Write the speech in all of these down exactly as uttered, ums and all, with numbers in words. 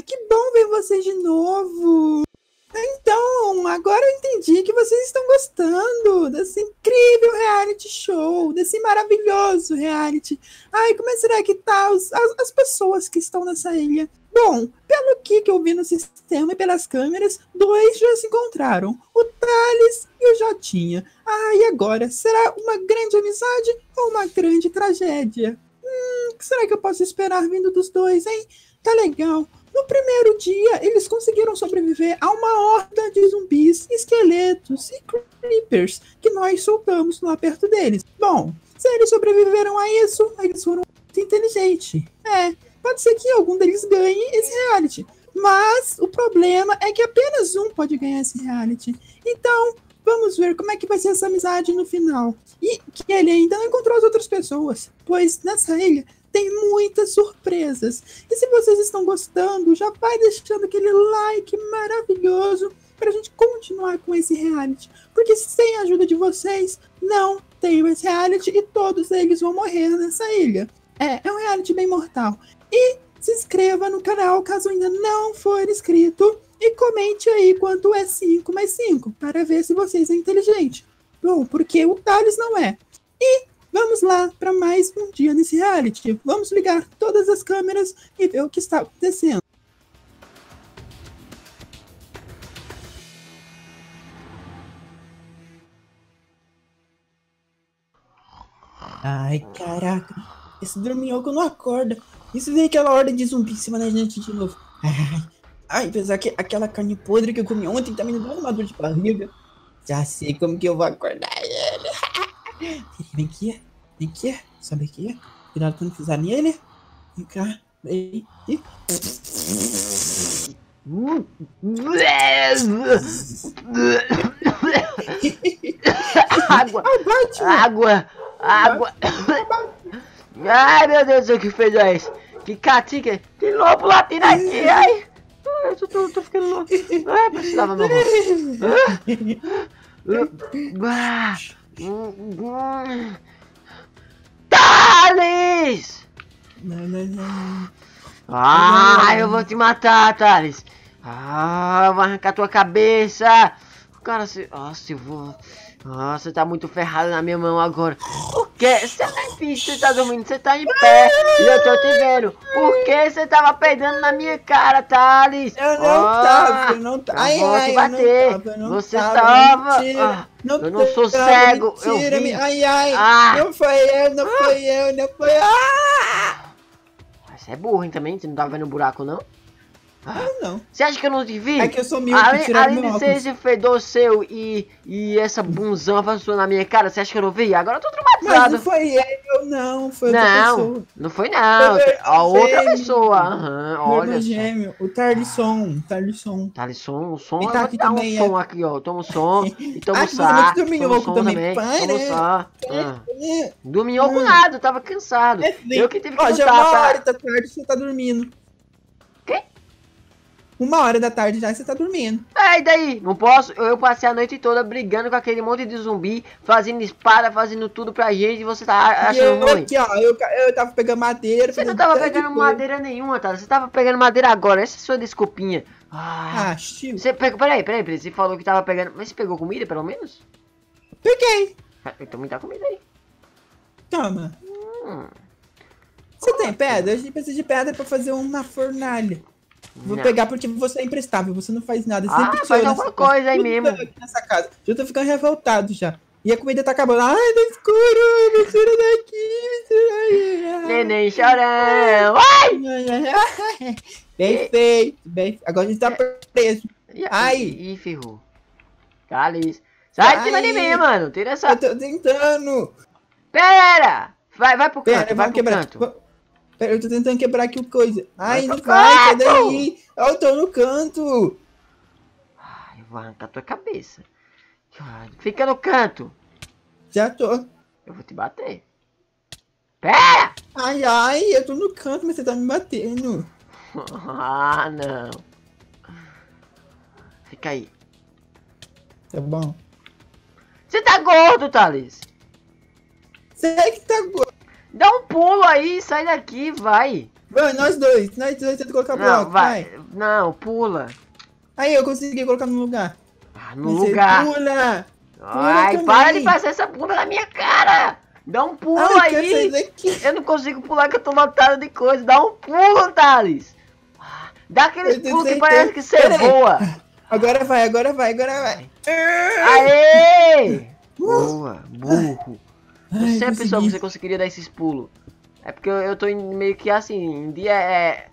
que bom ver vocês de novo. Então, agora eu entendi que vocês estão gostando desse incrível reality show, desse maravilhoso reality. Ai, como é será que tá os, as, as pessoas que estão nessa ilha? Bom, pelo que, que eu vi no sistema e pelas câmeras, dois já se encontraram, o Thales e o Jotinha. Ah, e agora? Será uma grande amizade ou uma grande tragédia? Hum, o que será que eu posso esperar vindo dos dois, hein? Tá legal. No primeiro dia, eles conseguiram sobreviver a uma horda de zumbis, esqueletos e creepers que nós soltamos lá perto deles. Bom, se eles sobreviveram a isso, eles foram muito inteligentes. É, pode ser que algum deles ganhe esse reality. Mas o problema é que apenas um pode ganhar esse reality. Então, vamos ver como é que vai ser essa amizade no final. E que ele ainda não encontrou as outras pessoas, pois nessa ilha tem muitas surpresas. E se vocês estão gostando, já vai deixando aquele like maravilhoso para a gente continuar com esse reality. Porque sem a ajuda de vocês, não tem esse reality e todos eles vão morrer nessa ilha. É, é um reality bem mortal. E se inscreva no canal caso ainda não for inscrito. E comente aí quanto é cinco mais cinco, para ver se vocês são inteligentes. Bom, porque o Thales não é. E vamos lá para mais um dia nesse reality. Vamos ligar todas as câmeras e ver o que está acontecendo. Ai, caraca. Esse dorminhoco não acorda. Isso vem aquela ordem de zumbi em cima da gente de novo. Ai, ai, apesar que aquela carne podre que eu comi ontem tá me dando uma dor de barriga. Já sei como que eu vou acordar ele. Vem aqui, vem aqui, sobe aqui. Cuidado pra não pisar nele. Vem cá, vem. Água, água, água. Ai, meu Deus, o que fez isso? Que catica, que lobo latindo aqui, ai. Eu tô, tô, tô ficando louco. Ai, precisava meu rosto. Thales! Não, não, não. Ah, eu vou te matar, Thales. Ah, eu vou arrancar tua cabeça. Cara, você... Nossa, eu vou... Nossa, você tá muito ferrado na minha mão agora. Por quê? Você tá em você tá dormindo, você tá em pé. E eu tô te vendo. Por que você tava peidando na minha cara, Thales? Eu não ah, tava, eu não tava. Eu vou ai, te bater. Eu não tava, eu não você tava. tava. Mentira, Ah, não eu não sou tava, cego. Mentira, eu vi. Ai, ai. Ah. Não foi eu, não foi eu, não foi eu. Ah! Você é burro, hein, também? Você não tava vendo o buraco, não? Eu não. Você acha que eu não te vi? É que eu sou míope, Além, tiraram além meu de ser óculos. esse fedor seu e, e essa bunzão avançou na minha cara, você acha que eu não vi? Agora eu tô Mas traumatizado. não foi eu, não. Foi outra Não, pessoa. não foi não. Foi A outra gêmeo. pessoa. Aham, Meu olha irmão só. gêmeo, o Tarlisson, Tarlisson. Tá ali som, o som, E eu tá vou aqui te dar um também, som é. aqui, ó. Toma um som e toma Ai, um você vai sá. te dormir Toma um louco som também. também. Para. Toma um sá. Ah. É, Dorminhoco Hum. nada, eu tava cansado. é, Eu que tive que Ó, já é lutar uma pra... hora da tarde você tá dormindo. Quê? Uma hora da tarde já você tá dormindo. É, e daí? Não posso? Eu, eu passei a noite toda brigando com aquele monte de zumbi, fazendo espada, fazendo tudo pra gente, e você tá E achando eu ruim? aqui, ó, eu, eu tava pegando madeira. Você não fazendo tava tanto de pegando coisa. madeira nenhuma, tá? Você tava pegando madeira agora, essa é a sua desculpinha. Ah, Ah, tio. você pegou, peraí, peraí, peraí, você falou que tava pegando, mas você pegou comida pelo menos? Peguei. Ah, então me dá comida aí. Toma. Hum, Você tem pedra? A gente precisa de pedra pra fazer uma fornalha. Vou não. pegar porque você é imprestável, você não faz nada. Você Ah, sempre faz tirou alguma nessa coisa aí Tudo mesmo. aqui nessa casa. Já tô ficando revoltado já. E a comida tá acabando. Ai, tá escuro, me tira daqui, me tira daí. Neném chorão. Ai! Ai, ai, ai. Bem feito, bem feito. Agora a gente tá preso. Ih, Ai. Ih, ferrou. Thales. Sai de cima de Ai. mim, mano. Tira essa... Eu tô tentando. Pera! Vai, vai pro canto, Pera, vai vamos pro quebrar. canto. Va- Pera, eu tô tentando quebrar aqui o coisa. Ai, Vai não pro vai, sai canto. daí. Eu tô no canto. Ai, eu vou arrancar tua cabeça. Ai, fica no canto. Já tô. Eu vou te bater. Pera! Ai, ai, eu tô no canto, mas você tá me batendo. Ah, não. Fica aí. Tá bom. Você tá gordo, Thales. Você que tá gordo. Dá um pulo aí, sai daqui, vai. Vai, nós dois. Nós dois tentamos colocar Não, bloco, vai. vai. Não, pula. Aí, eu consegui colocar no lugar. Ah, no Você lugar. Pula. Ai, também. para de passar essa pula na minha cara. Dá um pulo Ai, quer sair aí. daqui? Eu não consigo pular que eu tô lotado de coisa. Dá um pulo, Thales. Ah, dá aqueles Eu tenho pulos que certeza. parece que você Pera aí. voa. Agora vai, agora vai, agora vai. Aê! Boa, burro. Eu Ai, sempre consegui. soube que você conseguiria dar esses pulos. É porque eu, eu tô em- meio que assim, em dia é...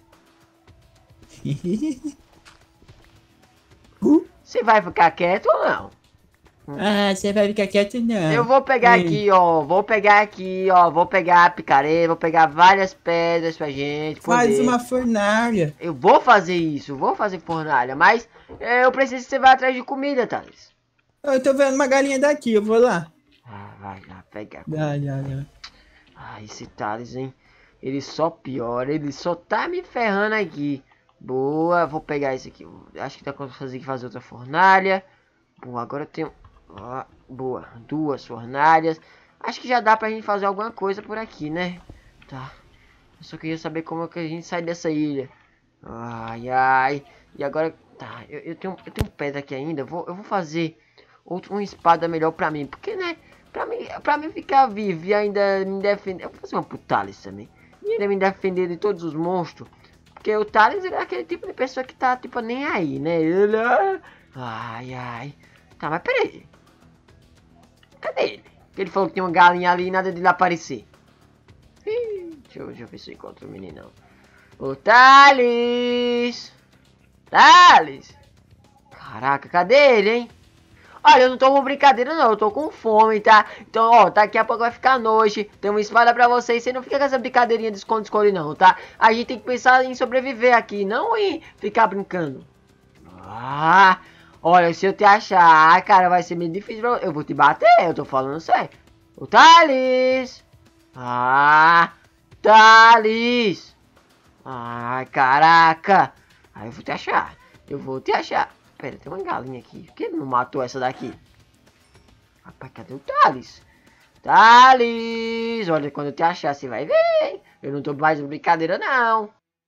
Uh. Você vai ficar quieto ou não? Ah, você vai ficar quieto não. Eu vou pegar Ei. aqui, ó. Vou pegar aqui, ó. Vou pegar a picareta, vou pegar várias pedras pra gente poder... Faz uma fornalha. Eu vou fazer isso, vou fazer fornalha, mas é, eu preciso que você vá atrás de comida, Thales. Eu tô vendo uma galinha daqui, eu vou lá. Ah, vai lá, pega. Já, já, já. Ah, esse Thales, hein? Ele só piora, ele só tá me ferrando aqui. Boa, vou pegar esse aqui. Acho que dá pra fazer, fazer outra fornalha. Boa, agora eu tenho... Ó, boa, duas fornalhas. Acho que já dá pra gente fazer alguma coisa por aqui, né? Tá. Eu só queria saber como é que a gente sai dessa ilha. Ai, ai. E agora... Tá, eu, eu, tenho, eu tenho pedra aqui ainda. Eu vou, eu vou fazer outro, uma espada melhor pra mim. Porque, né? Pra mim, pra mim ficar vivo e ainda me defender... Eu vou fazer uma pro Thales também. E ainda me defender de todos os monstros. Porque o Thales é aquele tipo de pessoa que tá, tipo, nem aí, né? Ele... Ai, ai. Tá, mas peraí. Cadê ele? Porque ele falou que tinha uma galinha ali e nada dele aparecer. Ih, deixa eu, deixa eu ver se eu encontro o meninão. Ô, Thales! Thales! Caraca, cadê ele, hein? Olha, eu não tô com brincadeira não, eu tô com fome, tá? Então, ó, daqui a pouco vai ficar noite, tem uma espada pra vocês, você não fica com essa brincadeirinha de esconde-esconde não, tá? A gente tem que pensar em sobreviver aqui, não em ficar brincando. Ah, olha, se eu te achar, cara, vai ser meio difícil pra... Eu vou te bater, eu tô falando sério. Ô, Thales! Ah, Thales! Ai, caraca! Aí eu vou te achar, eu vou te achar. Pera, tem uma galinha aqui. Por que ele não matou essa daqui? Rapaz, cadê o Thales? Thales! Olha, quando eu te achar, você vai ver, hein? Eu não tô mais de brincadeira, não.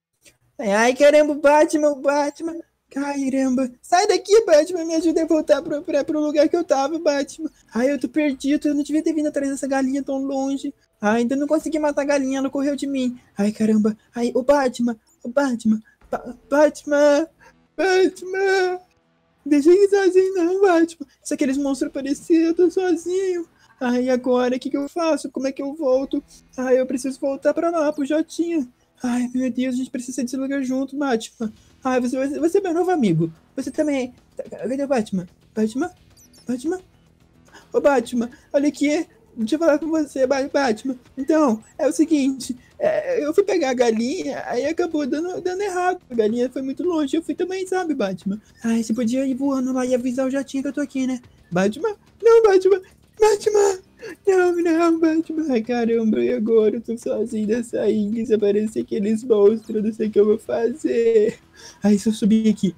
Ai, caramba, Batman, Batman. Caramba. Sai daqui, Batman. Me ajuda a voltar pro, pra, pro lugar que eu tava, Batman. Ai, eu tô perdido. Eu não devia ter vindo atrás dessa galinha tão longe. Ai, ainda não consegui matar a galinha. Ela correu de mim. Ai, caramba. Ai, o Batman. O Batman. Ba Batman. Batman. Deixa ele sozinho não, Batman. Se aqueles monstros aparecerem, eu tô sozinho. Ai, agora, o que que eu faço? Como é que eu volto? Ai, eu preciso voltar pra lá, pro Jotinha. Ai, meu Deus, a gente precisa sair desse lugar junto, Batman. Ai, você, você é meu novo amigo. Você também. Cadê o Batman? Batman? Batman? Ô, Batman, olha aqui. Deixa eu falar com você, Batman. Então, é o seguinte. É, eu fui pegar a galinha, aí acabou dando, dando errado. A galinha foi muito longe. Eu fui também, sabe, Batman? Ai, você podia ir voando lá e avisar o Jotinha que eu tô aqui, né? Batman? Não, Batman. Batman. Não, não, Batman. Ai, caramba, e agora? Eu tô sozinho nessa ilha. Se aparecer aqueles monstros, não sei o que eu vou fazer. Ai, se eu subir aqui.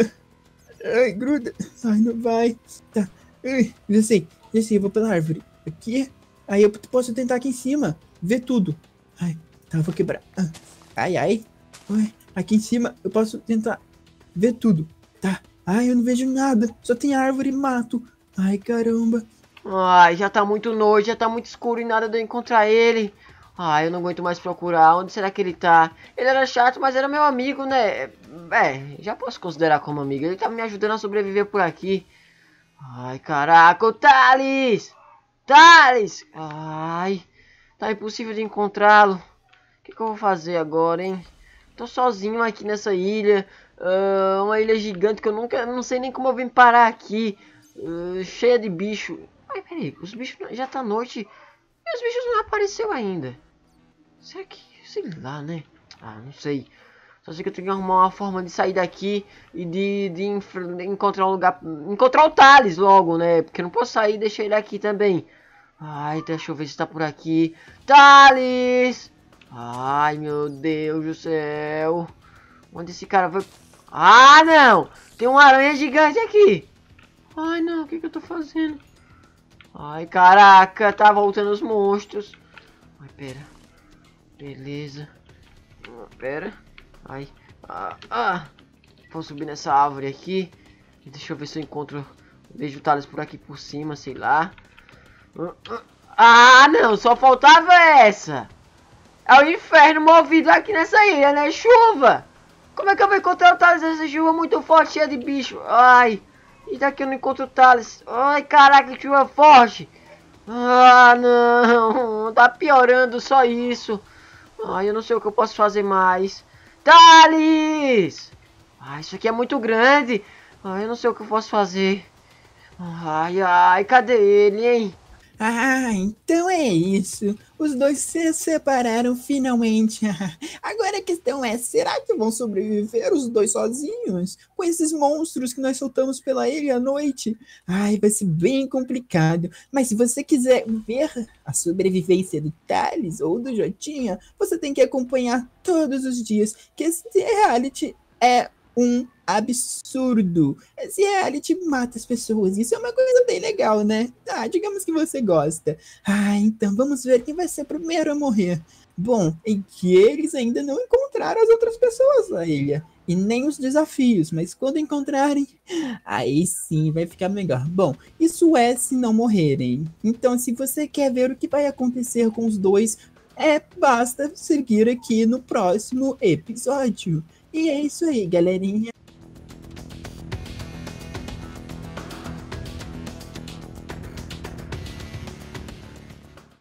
Ai, gruda. Ai, não vai. Tá. Ai, já sei, já sei, eu vou pela árvore. Aqui. Aí eu posso tentar aqui em cima. Ver tudo. Ai, tá, eu vou quebrar. Ai, ai. Ai, aqui em cima eu posso tentar ver tudo. Tá. Ai, eu não vejo nada. Só tem árvore e mato. Ai, caramba. Ai, já tá muito noite, já tá muito escuro e nada de eu encontrar ele. Ai, eu não aguento mais procurar. Onde será que ele tá? Ele era chato, mas era meu amigo, né? É, já posso considerar como amigo. Ele tá me ajudando a sobreviver por aqui. Ai, caraca, o Thales! Thales! Ai, tá impossível de encontrá-lo. O que, que eu vou fazer agora, hein? Tô sozinho aqui nessa ilha. Uh, uma ilha gigante que eu nunca... Não sei nem como eu vim parar aqui. Uh, cheia de bicho. Ai, peraí, os bichos... Já tá noite e os bichos não apareceu ainda. Será que... Sei lá, né? Ah, não sei. Só sei que eu tenho que arrumar uma forma de sair daqui e de, de, de encontrar um lugar... Encontrar o Thales logo, né? Porque eu não posso sair e deixar ele aqui também. Ai, deixa eu ver se tá por aqui. Thales! Ai, meu Deus do céu. Onde esse cara vai... Ah, não! Tem uma aranha gigante aqui. Ai, não. O que que eu tô fazendo? Ai, caraca. Tá voltando os monstros. Ai, pera. Beleza. Pera. Ai. Ah, ah. vou subir nessa árvore aqui. Deixa eu ver se eu encontro... Vejo o Thales por aqui por cima, sei lá. Ah, não, só faltava essa. É o inferno movido aqui nessa ilha, né? Chuva! Como é que eu vou encontrar o Thales nessa chuva muito forte, cheia de bicho? Ai, e daqui eu não encontro o Thales. Ai, caraca, que chuva forte. Ah, não, tá piorando só isso. Ai, eu não sei o que eu posso fazer mais. Thales! Ah, isso aqui é muito grande. Ai, eu não sei o que eu posso fazer. Ai, ai, cadê ele, hein? Ah, então é isso. Os dois se separaram finalmente. Agora a questão é, será que vão sobreviver os dois sozinhos? Com esses monstros que nós soltamos pela ilha à noite? Ai, vai ser bem complicado. Mas se você quiser ver a sobrevivência do Thales ou do Jotinha, você tem que acompanhar todos os dias, que esse reality é um absurdo. Esse reality mata as pessoas. Isso é uma coisa bem legal, né? Ah, digamos que você gosta. Ah, então vamos ver quem vai ser o primeiro a morrer. Bom, em que eles ainda não encontraram as outras pessoas na ilha. E nem os desafios, mas quando encontrarem, aí sim vai ficar melhor. Bom, isso é se não morrerem. Então, se você quer ver o que vai acontecer com os dois, é basta seguir aqui no próximo episódio. E é isso aí, galerinha.